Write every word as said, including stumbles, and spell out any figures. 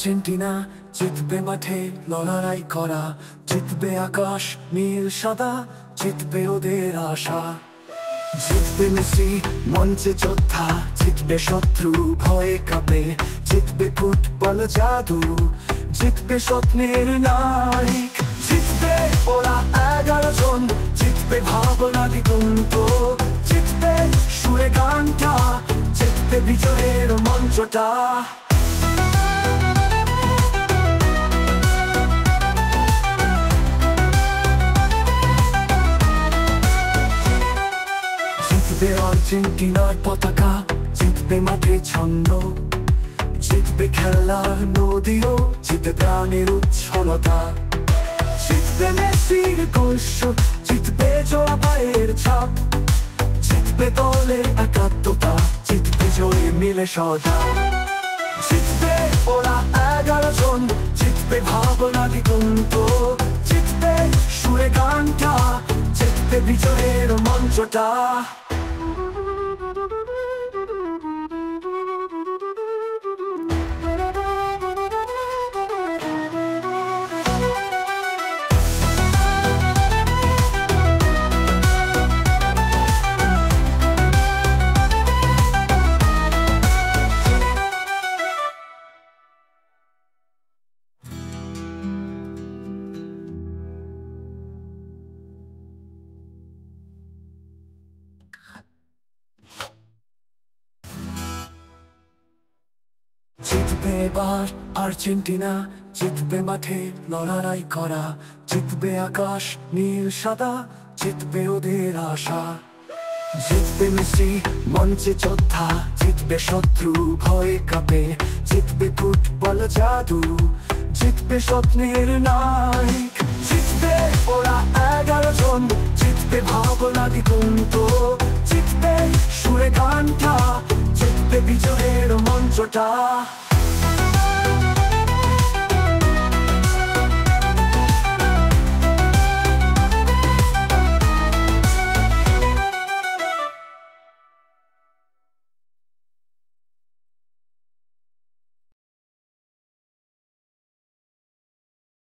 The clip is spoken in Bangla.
আর্জেন্টিনা জিতবে মাঠে লড়াই করা, জিতবে আকাশ নীল সাদা, জিতবে ওদের আশা। জিতবে মেসি মঞ্চে যোদ্ধা, জিতবে শত্রু ভয়ে কাঁপে, জিতবে ফুটবল জাদু, জিতবে স্বপ্নের নায়ক। জিতবে ওরা এগারো জন, জিতবে ভাবনা দিগন্ত, জিতবে সুরে গানটা, জিতবে বিজয়ের মঞ্চটা। জিতবে আর্জেন্টিনার পতাকা, জিতবে মাঠে ছন্দ, জিতবে খেলার নদীও, জিতবে প্রাণের উচ্ছলতা। জিতবে মেসির গোলশট, জিতবে জোড়া পায়ের ছাপ, জিতবে দলের একাত্মতা, জিতবে জয়ে মিলে সদা। জিতবে ওরা এগারো জন, জিতবে ভাবনা দিগন্ত, জিতবে সুরে গানটা, জিতবে বিজয়ের মঞ্চটা। জিতবে এবার আর্জেন্টিনা, জিতবে মাঠে লড়াই করা, জিতবে আকাশ নীল সাদা, জিতবে ওদের আশা। জিতবে মেসি মঞ্চে যোদ্ধা, জিতবে শত্রু ভয়ে কাঁপে, জিতবে ফুটবল জাদু, জিতবে স্বপ্নের নায়ক। জিতবে ওরা এগারো জন, জিতবে ভাবনা দিগন্ত, জিতবে সুরে গানটা, জিতবে বিজয়ের মঞ্চটা।